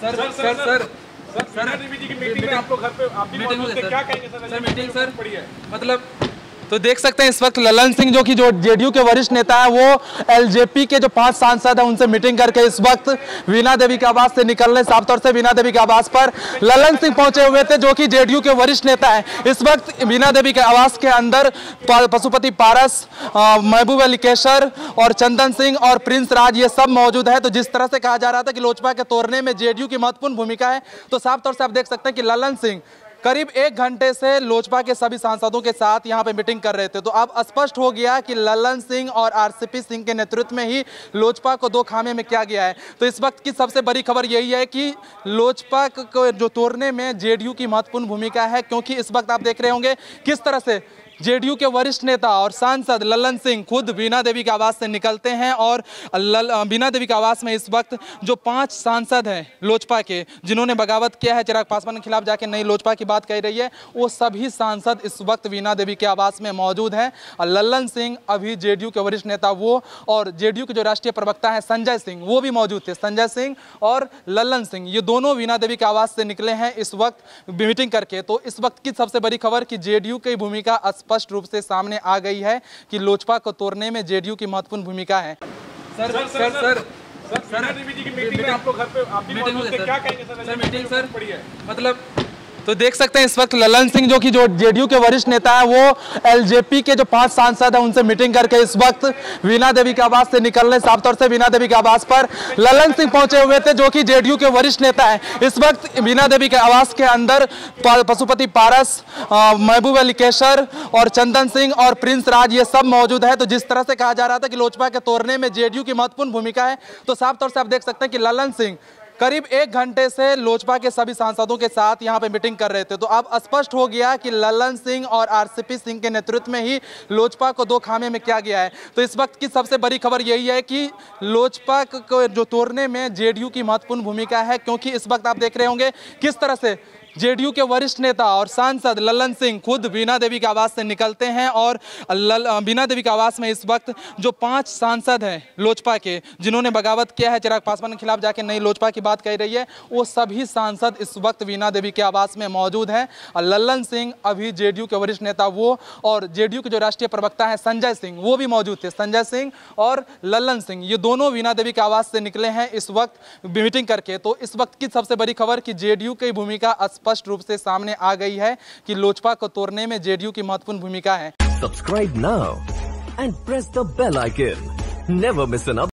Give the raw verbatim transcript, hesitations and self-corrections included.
Sir sir sir sir sir Devi ji की meeting में आप लोग घर पे आप भी मौजूद थे, क्या कहेंगे सर? सर मीटिंग सर पड़ी है मतलब तो देख सकते हैं इस वक्त ललन सिंह जो कि जो जेडीयू के वरिष्ठ नेता है वो एलजेपी के जो पांच सांसद हैं उनसे मीटिंग करके इस वक्त वीणा देवी के आवास से निकल रहे। साफ तौर से वीणा देवी के आवास पर ललन सिंह पहुंचे हुए थे जो कि जेडीयू के वरिष्ठ नेता हैं। इस वक्त वीणा देवी के आवास के अंदर पशुपति पारस, महबूब अली कैसर और चंदन सिंह और प्रिंस राज ये सब मौजूद है। तो जिस तरह से कहा जा रहा था कि लोजपा के तोड़ने में जेडीयू की महत्वपूर्ण भूमिका है, तो साफ तौर से आप देख सकते हैं कि ललन सिंह करीब एक घंटे से लोजपा के सभी सांसदों के साथ यहां पे मीटिंग कर रहे थे। तो अब स्पष्ट हो गया कि ललन सिंह और आरसीपी सिंह के नेतृत्व में ही लोजपा को दो खामे में किया गया है। तो इस वक्त की सबसे बड़ी खबर यही है कि लोजपा को जो तोड़ने में जेडीयू की महत्वपूर्ण भूमिका है, क्योंकि इस वक्त आप देख रहे होंगे किस तरह से जेडीयू के वरिष्ठ नेता और सांसद ललन सिंह खुद वीणा देवी के आवास से निकलते हैं और वीणा देवी के आवास में इस वक्त जो पांच सांसद हैं लोजपा के जिन्होंने बगावत किया है, चिराग पासवान के खिलाफ जाके नई लोजपा की बात कह रही है, वो सभी सांसद इस वक्त वीणा देवी के आवास में मौजूद हैं। ललन सिंह अभी जेडीयू के वरिष्ठ नेता वो और जेडीयू के जो राष्ट्रीय प्रवक्ता हैं संजय सिंह वो भी मौजूद थे। संजय सिंह और ललन सिंह ये दोनों वीणा देवी के आवास से निकले हैं इस वक्त मीटिंग करके। तो इस वक्त की सबसे बड़ी खबर कि जेडीयू की भूमिका स्पष्ट रूप से सामने आ गई है कि लोजपा को तोड़ने में जेडीयू की महत्वपूर्ण भूमिका है। Sir sir sir sir sir Devi ji की मीटिंग में आप लोग घर पे आप भी मौजूद थे, क्या कहेंगे सर? सर मीटिंग सर पड़ी है मतलब तो देख सकते हैं इस वक्त ललन सिंह जो कि जो जेडीयू के वरिष्ठ नेता है वो एलजेपी के जो पांच सांसद हैं उनसे मीटिंग करके इस वक्त वीणा देवी के आवास से निकल रहे। साफ तौर से वीणा देवी के आवास पर ललन सिंह पहुंचे हुए थे जो कि जेडीयू के वरिष्ठ नेता हैं। इस वक्त वीणा देवी के आवास के अंदर पशुपति पारस, महबूब अली कैसर और चंदन सिंह और प्रिंस राज ये सब मौजूद है। तो जिस तरह से कहा जा रहा था कि लोजपा के तोड़ने में जेडीयू की महत्वपूर्ण भूमिका है, तो साफ तौर से आप देख सकते हैं कि ललन सिंह करीब एक घंटे से लोजपा के सभी सांसदों के साथ यहां पे मीटिंग कर रहे थे। तो अब स्पष्ट हो गया कि ललन सिंह और आरसीपी सिंह के नेतृत्व में ही लोजपा को दो खामे में किया गया है। तो इस वक्त की सबसे बड़ी खबर यही है कि लोजपा को जो तोड़ने में जेडीयू की महत्वपूर्ण भूमिका है, क्योंकि इस वक्त आप देख रहे होंगे किस तरह से जेडीयू के वरिष्ठ नेता और सांसद ललन सिंह खुद वीणा देवी के आवास से निकलते हैं और वीणा देवी के आवास में इस वक्त जो पांच सांसद हैं लोजपा के जिन्होंने बगावत किया है, चिराग पासवान के खिलाफ जाके नई लोजपा की बात कह रही है, वो सभी सांसद इस वक्त वीणा देवी के आवास में मौजूद हैं। ललन सिंह अभी जेडीयू के वरिष्ठ नेता वो और जेडीयू के जो राष्ट्रीय प्रवक्ता हैं संजय सिंह वो भी मौजूद थे। संजय सिंह और ललन सिंह ये दोनों वीणा देवी के आवास से निकले हैं इस वक्त मीटिंग करके। तो इस वक्त की सबसे बड़ी खबर कि जेडीयू की भूमिका स्पष्ट रूप से सामने आ गई है कि लोजपा को तोड़ने में जेडीयू की महत्वपूर्ण भूमिका है। Subscribe now and press the bell icon, never miss N